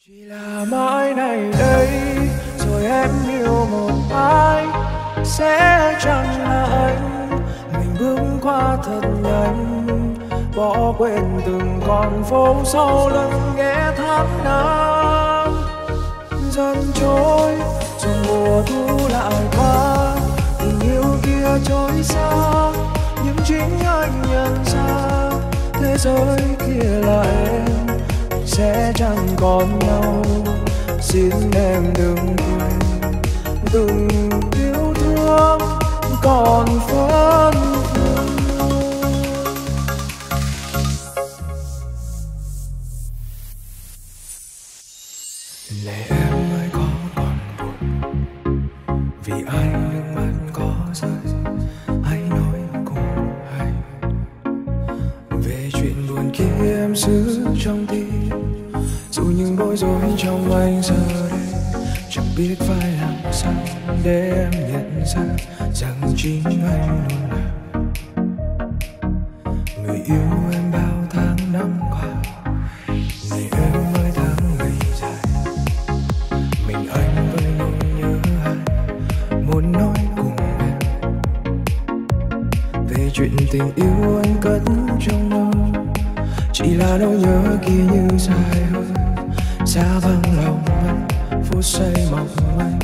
Chỉ là mãi này đây rồi em yêu một ai, sẽ chẳng là anh. Mình bước qua thật nhanh, bỏ quên từng con phố sau lưng nghe tháng năm dần trôi, rồi mùa thu lại qua. Tình yêu kia trôi xa, nhưng chính anh nhận ra thế giới kia là em. Sẽ chẳng còn nhau, xin em đừng quên từng yêu thương còn vẫn lệ em ơi có còn buồn vì anh nước mắt có rơi. Hãy nói cùng anh về chuyện buồn kia em giữ trong tim, dù những bối rối trong anh giờ đây chẳng biết phải làm sao để em nhận ra rằng chính anh luôn là người yêu em bao tháng năm qua. Này em ơi tháng ngày dài, mình anh với nỗi nhớ ai muốn nói cùng em về chuyện tình yêu anh cất trong mơ. Chỉ là nỗi nhớ kia như dài hơi, xa vắng lòng anh phút giây mong manh.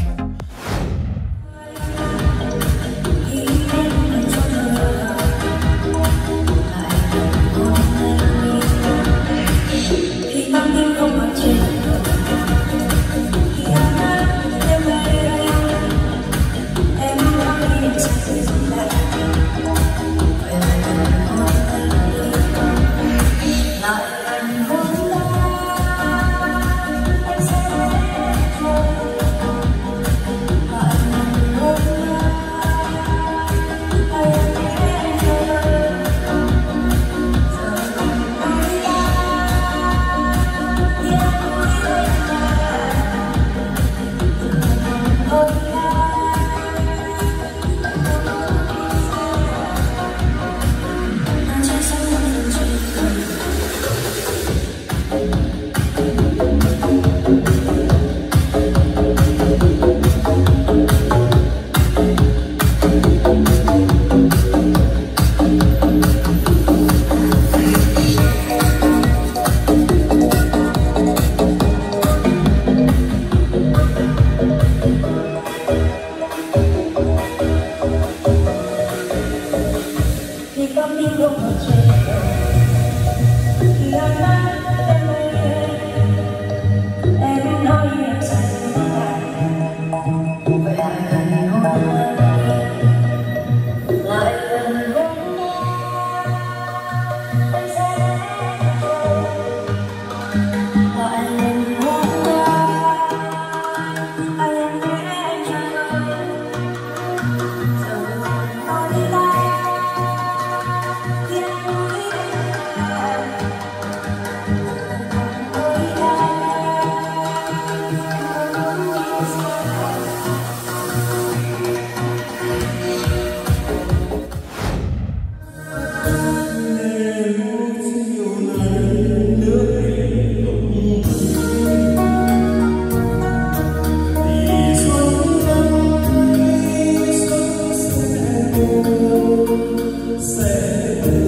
Sẽ